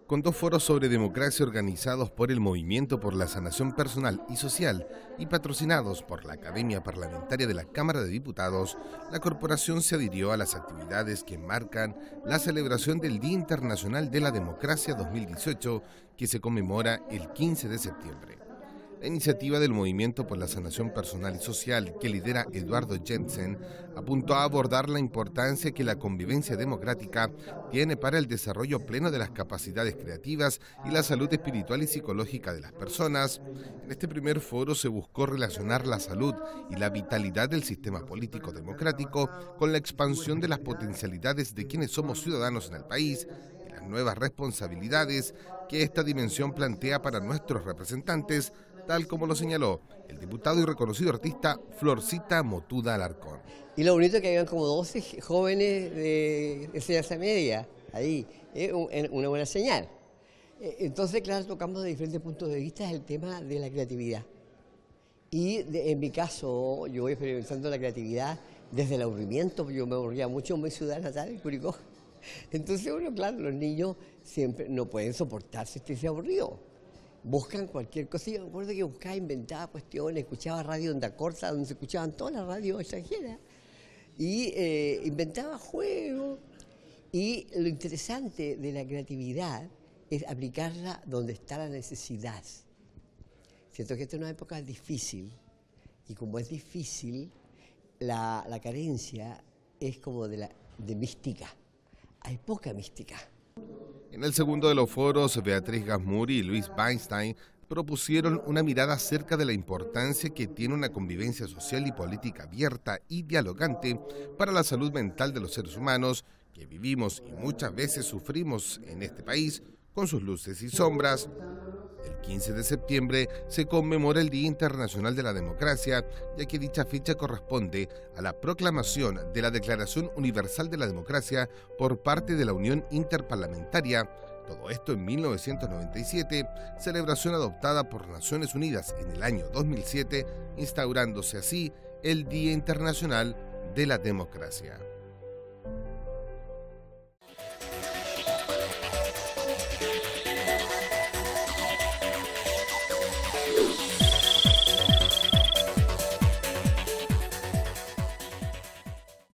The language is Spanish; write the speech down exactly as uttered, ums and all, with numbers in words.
Con dos foros sobre democracia organizados por el Movimiento por la Sanación Personal y Social y patrocinados por la Academia Parlamentaria de la Cámara de Diputados, la corporación se adhirió a las actividades que marcan la celebración del Día Internacional de la Democracia dos mil dieciocho, que se conmemora el quince de septiembre. La iniciativa del Movimiento por la Sanación Personal y Social, que lidera Eduardo Jensen, apuntó a abordar la importancia que la convivencia democrática tiene para el desarrollo pleno de las capacidades creativas y la salud espiritual y psicológica de las personas. En este primer foro se buscó relacionar la salud y la vitalidad del sistema político democrático con la expansión de las potencialidades de quienes somos ciudadanos en el país y las nuevas responsabilidades que esta dimensión plantea para nuestros representantes, tal como lo señaló el diputado y reconocido artista Florcita Motuda Alarcón. Y lo bonito es que hayan como doce jóvenes de enseñanza media ahí, es una buena señal. Entonces, claro, tocamos de diferentes puntos de vista el tema de la creatividad. Y de, en mi caso, yo voy experimentando la creatividad desde el aburrimiento, yo me aburría mucho en mi ciudad natal, en Curicó. Entonces, bueno, claro, los niños siempre no pueden soportarse este aburrido. Buscan cualquier cosa. Yo me acuerdo que buscaba, inventaba cuestiones, escuchaba radio onda corta, donde se escuchaban todas las radios extranjeras, y eh, inventaba juegos. Y lo interesante de la creatividad es aplicarla donde está la necesidad. Siento que esta es una época difícil, y como es difícil, la, la carencia es como de, la, de mística. Hay poca mística. En el segundo de los foros, Beatriz Gasmuri y Luis Weinstein propusieron una mirada acerca de la importancia que tiene una convivencia social y política abierta y dialogante para la salud mental de los seres humanos que vivimos y muchas veces sufrimos en este país, con sus luces y sombras. El quince de septiembre se conmemora el Día Internacional de la Democracia, ya que dicha fecha corresponde a la proclamación de la Declaración Universal de la Democracia por parte de la Unión Interparlamentaria. Todo esto en mil novecientos noventa y siete, celebración adoptada por Naciones Unidas en el año dos mil siete, instaurándose así el Día Internacional de la Democracia.